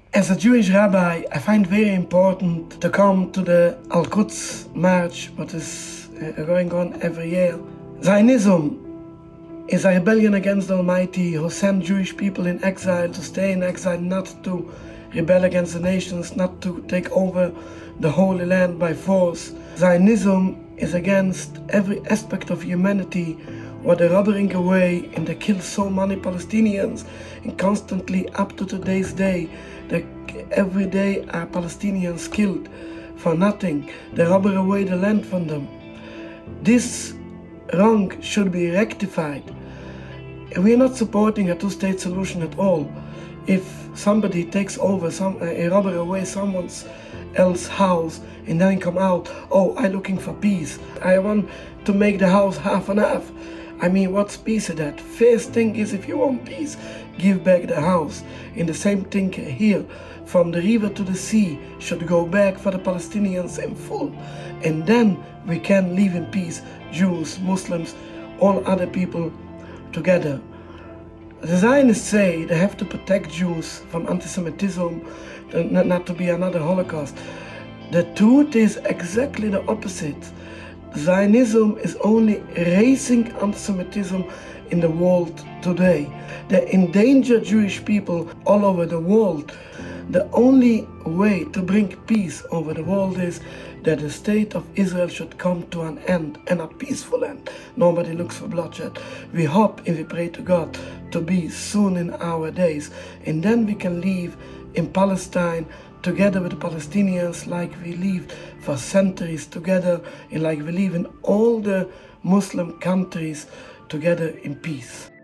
As a Jewish rabbi, I find very important to come to the Al-Quds march, what is going on every year. Zionism is a rebellion against the Almighty, who sent Jewish people in exile to stay in exile, not to rebel against the nations, not to take over the Holy Land by force. Zionism is against every aspect of humanity, where they're robbing away and they kill so many Palestinians, and constantly up to today's day, every day are Palestinians killed for nothing. They rob away the land from them. This wrong should be rectified. We are not supporting a two-state solution at all. If somebody takes over, rob away someone else's house and then come out, oh, I'm looking for peace, I want to make the house half and half. I mean, what's peace in that? First thing is, if you want peace, give back the house. And the same thing here, from the river to the sea, should go back for the Palestinians in full. And then we can live in peace, Jews, Muslims, all other people together. The Zionists say they have to protect Jews from anti-Semitism, not to be another Holocaust. The truth is exactly the opposite. Zionism is only raising anti-Semitism in the world today. They endanger Jewish people all over the world. The only way to bring peace over the world is that the state of Israel should come to an end, and a peaceful end. Nobody looks for bloodshed. We hope and we pray to God to be soon in our days, and then we can live in Palestine together with the Palestinians like we lived for centuries together, and like we live in all the Muslim countries together in peace.